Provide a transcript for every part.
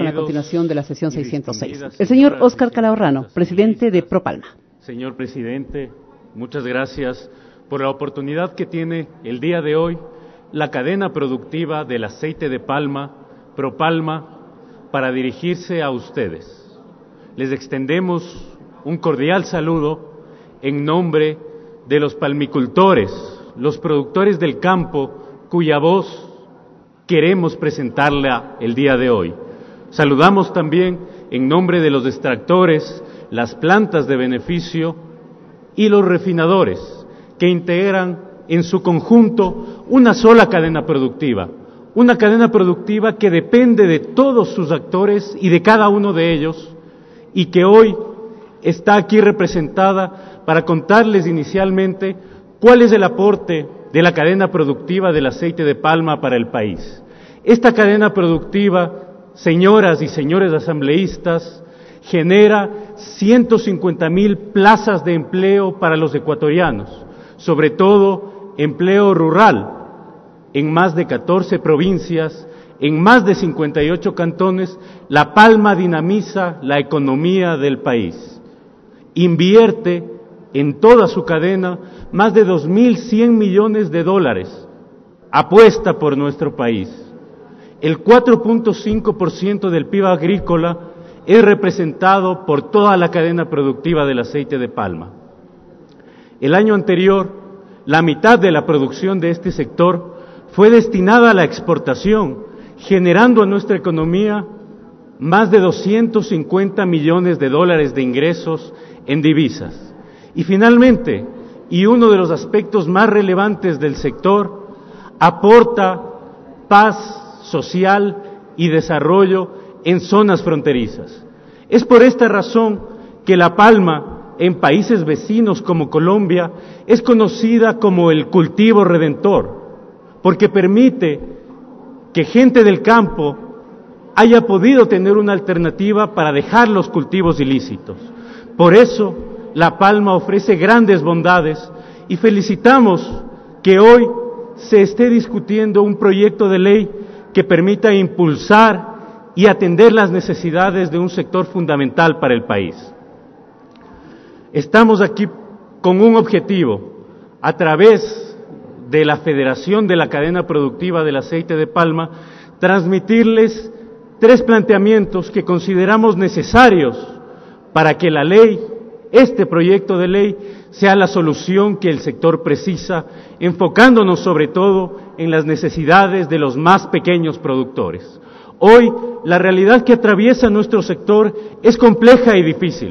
a continuación de la sesión 606. El señor Óscar Calahorrano, presidente de ProPalma. Señor presidente, muchas gracias por la oportunidad que tiene el día de hoy la cadena productiva del aceite de palma, ProPalma, para dirigirse a ustedes. Les extendemos un cordial saludo en nombre de los palmicultores, los productores del campo, cuya voz queremos presentarla el día de hoy. Saludamos también en nombre de los extractores, las plantas de beneficio y los refinadores, que integran en su conjunto una sola cadena productiva que depende de todos sus actores y de cada uno de ellos, y que hoy está aquí representada para contarles inicialmente cuál es el aporte de la cadena productiva del aceite de palma para el país. Esta cadena productiva, señoras y señores asambleístas, genera 150,000 plazas de empleo para los ecuatorianos, sobre todo empleo rural, en más de 14 provincias, en más de 58 cantones. La Palma dinamiza la economía del país. Invierte en toda su cadena más de 2.100 millones de dólares. Apuesta por nuestro país. El 4.5% del PIB agrícola es representado por toda la cadena productiva del aceite de palma. El año anterior, la mitad de la producción de este sector fue destinada a la exportación, generando a nuestra economía más de 250 millones de dólares de ingresos en divisas. Y finalmente, y uno de los aspectos más relevantes del sector, aporta paz social y desarrollo en zonas fronterizas. Es por esta razón que La Palma, en países vecinos como Colombia, es conocida como el cultivo redentor, porque permite que gente del campo haya podido tener una alternativa para dejar los cultivos ilícitos. Por eso, La Palma ofrece grandes bondades y felicitamos que hoy se esté discutiendo un proyecto de ley que permita impulsar y atender las necesidades de un sector fundamental para el país. Estamos aquí con un objetivo, a través de la Federación de la Cadena Productiva del Aceite de Palma, transmitirles 3 planteamientos que consideramos necesarios para que la ley, este proyecto de ley, sea la solución que el sector precisa, enfocándonos sobre todo en las necesidades de los más pequeños productores. Hoy, la realidad que atraviesa nuestro sector es compleja y difícil.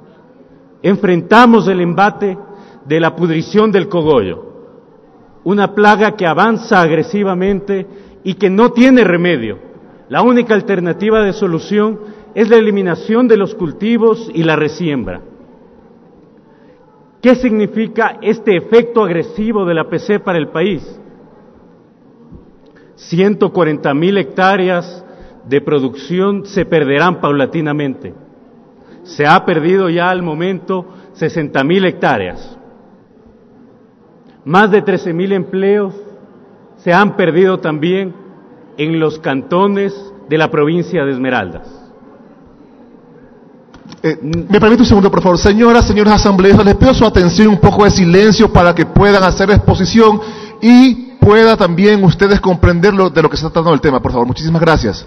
Enfrentamos el embate de la pudrición del cogollo, una plaga que avanza agresivamente y que no tiene remedio. La única alternativa de solución es la eliminación de los cultivos y la resiembra. ¿Qué significa este efecto agresivo de la PC para el país? 140,000 hectáreas de producción se perderán paulatinamente. Se ha perdido ya al momento 60,000 hectáreas. Más de 13,000 empleos se han perdido también en los cantones de la provincia de Esmeraldas. Me permite un segundo, por favor. Señoras, señores asambleístas, les pido su atención y un poco de silencio para que puedan hacer exposición y pueda también ustedes comprender de lo que se está tratando el tema, por favor. Muchísimas gracias.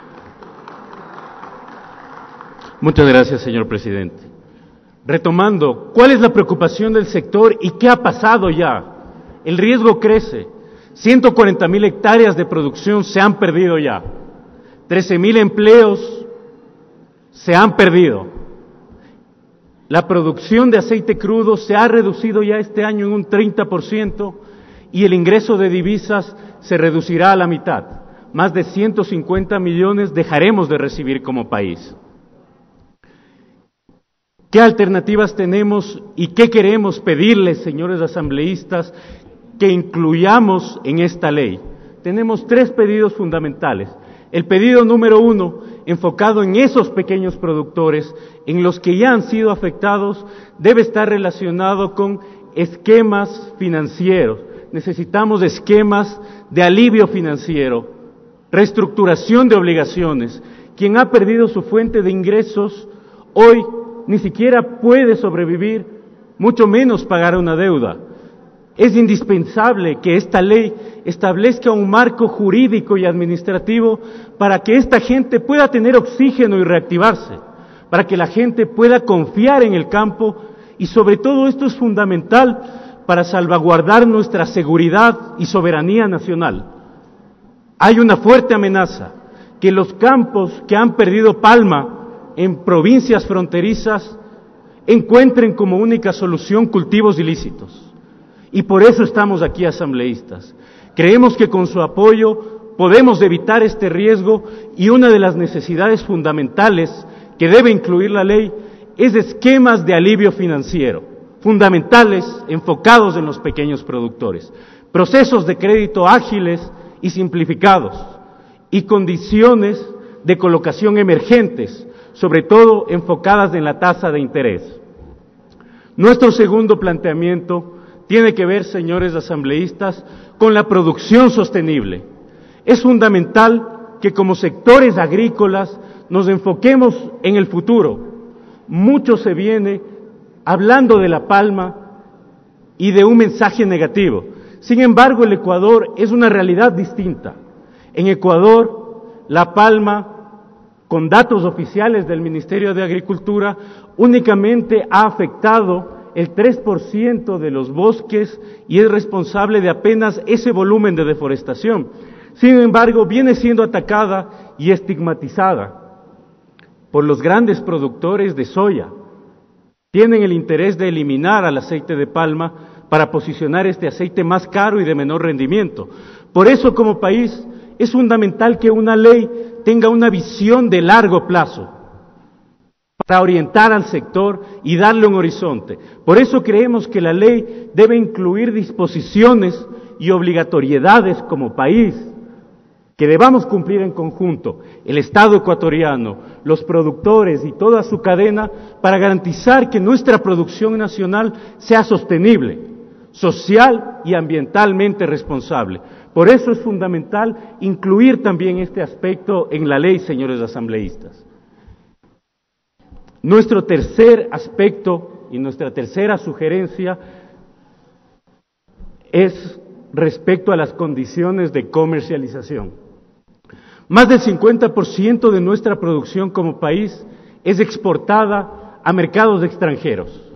Muchas gracias, señor presidente. Retomando, ¿cuál es la preocupación del sector y qué ha pasado ya? El riesgo crece. 140,000 hectáreas de producción se han perdido ya. 13,000 empleos se han perdido. La producción de aceite crudo se ha reducido ya este año en un 30% y el ingreso de divisas se reducirá a la mitad. Más de 150 millones dejaremos de recibir como país. ¿Qué alternativas tenemos y qué queremos pedirles, señores asambleístas, que incluyamos en esta ley? Tenemos 3 pedidos fundamentales. El pedido número 1, enfocado en esos pequeños productores, en los que ya han sido afectados, debe estar relacionado con esquemas financieros. Necesitamos esquemas de alivio financiero, reestructuración de obligaciones, quien ha perdido su fuente de ingresos, hoy ni siquiera puede sobrevivir, mucho menos pagar una deuda. Es indispensable que esta ley establezca un marco jurídico y administrativo para que esta gente pueda tener oxígeno y reactivarse, para que la gente pueda confiar en el campo y sobre todo esto es fundamental para salvaguardar nuestra seguridad y soberanía nacional. Hay una fuerte amenaza que los campos que han perdido palma en provincias fronterizas encuentren como única solución cultivos ilícitos. Y por eso estamos aquí asambleístas. Creemos que con su apoyo podemos evitar este riesgo y una de las necesidades fundamentales que debe incluir la ley es esquemas de alivio financiero, fundamentales, enfocados en los pequeños productores, procesos de crédito ágiles y simplificados y condiciones de colocación emergentes, sobre todo enfocadas en la tasa de interés. Nuestro segundo planteamiento tiene que ver, señores asambleístas, con la producción sostenible. Es fundamental que como sectores agrícolas nos enfoquemos en el futuro. Mucho se viene hablando de la palma y de un mensaje negativo. Sin embargo, el Ecuador es una realidad distinta. En Ecuador, la palma, con datos oficiales del Ministerio de Agricultura, únicamente ha afectado el 3% de los bosques y es responsable de apenas ese volumen de deforestación. Sin embargo, viene siendo atacada y estigmatizada por los grandes productores de soya. Tienen el interés de eliminar al aceite de palma para posicionar este aceite más caro y de menor rendimiento. Por eso, como país, es fundamental que una ley tenga una visión de largo plazo para orientar al sector y darle un horizonte. Por eso creemos que la ley debe incluir disposiciones y obligatoriedades como país que debamos cumplir en conjunto, el Estado ecuatoriano, los productores y toda su cadena, para garantizar que nuestra producción nacional sea sostenible, social y ambientalmente responsable. Por eso es fundamental incluir también este aspecto en la ley, señores asambleístas. Nuestro tercer aspecto y nuestra tercera sugerencia es respecto a las condiciones de comercialización. Más del 50% de nuestra producción como país es exportada a mercados extranjeros.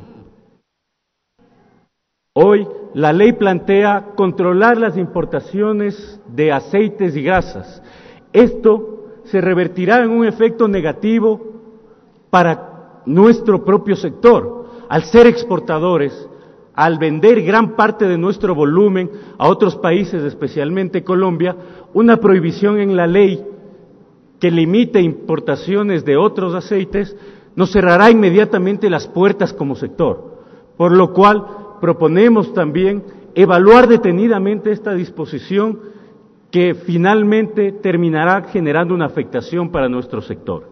Hoy la ley plantea controlar las importaciones de aceites y grasas. Esto se revertirá en un efecto negativo para nuestro propio sector. Al ser exportadores, al vender gran parte de nuestro volumen a otros países, especialmente Colombia, una prohibición en la ley que limite importaciones de otros aceites nos cerrará inmediatamente las puertas como sector, por lo cual proponemos también evaluar detenidamente esta disposición que finalmente terminará generando una afectación para nuestro sector.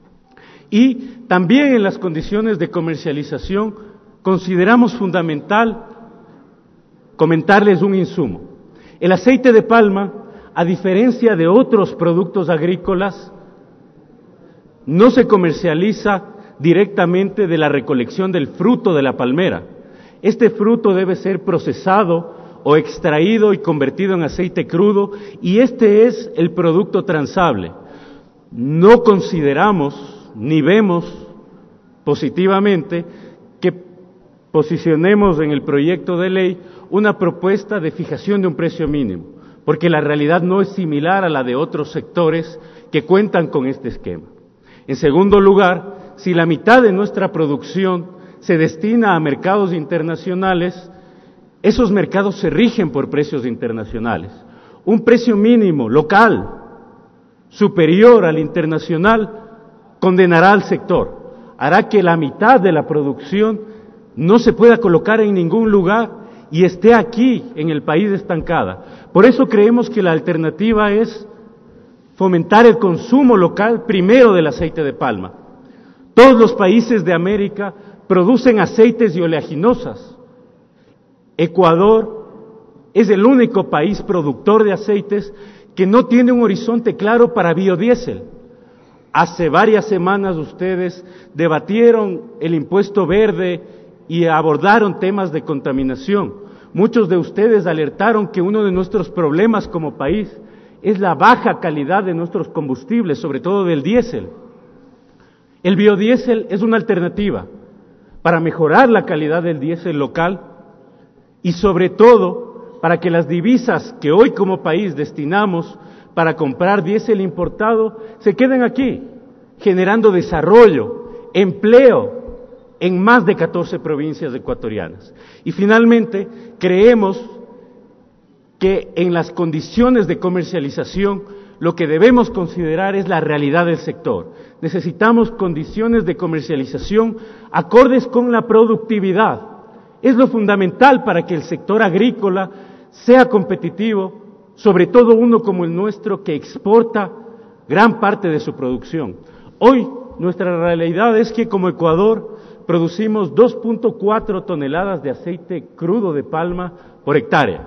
Y también en las condiciones de comercialización consideramos fundamental comentarles un insumo. El aceite de palma, a diferencia de otros productos agrícolas, no se comercializa directamente de la recolección del fruto de la palmera. Este fruto debe ser procesado o extraído y convertido en aceite crudo, y este es el producto transable. No consideramos ni vemos positivamente que posicionemos en el proyecto de ley una propuesta de fijación de un precio mínimo, porque la realidad no es similar a la de otros sectores que cuentan con este esquema. En segundo lugar, si la mitad de nuestra producción se destina a mercados internacionales, esos mercados se rigen por precios internacionales. Un precio mínimo local superior al internacional condenará al sector, hará que la mitad de la producción no se pueda colocar en ningún lugar y esté aquí en el país estancada. Por eso creemos que la alternativa es fomentar el consumo local primero del aceite de palma. Todos los países de América producen aceites y oleaginosas. Ecuador es el único país productor de aceites que no tiene un horizonte claro para biodiesel. Hace varias semanas ustedes debatieron el impuesto verde y abordaron temas de contaminación. Muchos de ustedes alertaron que uno de nuestros problemas como país es la baja calidad de nuestros combustibles, sobre todo del diésel. El biodiesel es una alternativa para mejorar la calidad del diésel local y sobre todo para que las divisas que hoy como país destinamos para comprar diésel importado se queden aquí, generando desarrollo, empleo en más de 14 provincias ecuatorianas. Y finalmente, creemos que en las condiciones de comercialización lo que debemos considerar es la realidad del sector. Necesitamos condiciones de comercialización acordes con la productividad. Es lo fundamental para que el sector agrícola sea competitivo, sobre todo uno como el nuestro que exporta gran parte de su producción. Hoy nuestra realidad es que como Ecuador producimos 2.4 toneladas de aceite crudo de palma por hectárea.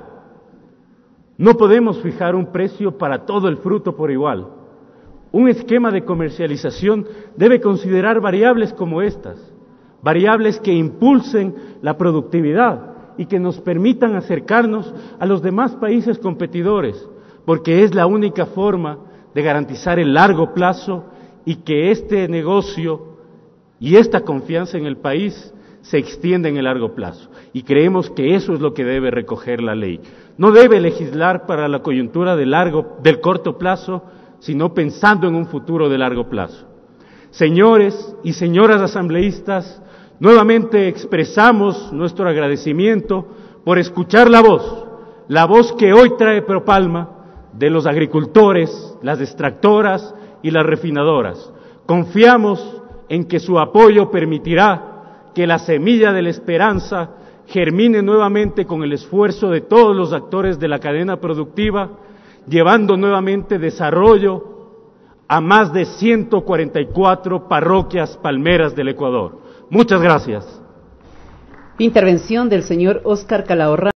No podemos fijar un precio para todo el fruto por igual. Un esquema de comercialización debe considerar variables como estas, variables que impulsen la productividad y que nos permitan acercarnos a los demás países competidores, porque es la única forma de garantizar el largo plazo y que este negocio y esta confianza en el país se extienda en el largo plazo. Y creemos que eso es lo que debe recoger la ley. No debe legislar para la coyuntura del corto plazo, sino pensando en un futuro de largo plazo. Señores y señoras asambleístas, nuevamente expresamos nuestro agradecimiento por escuchar la voz que hoy trae Propalma de los agricultores, las extractoras y las refinadoras. Confiamos en que su apoyo permitirá que la semilla de la esperanza germine nuevamente con el esfuerzo de todos los actores de la cadena productiva, llevando nuevamente desarrollo a más de 144 parroquias palmeras del Ecuador. Muchas gracias. Intervención del señor Óscar Calahorrano.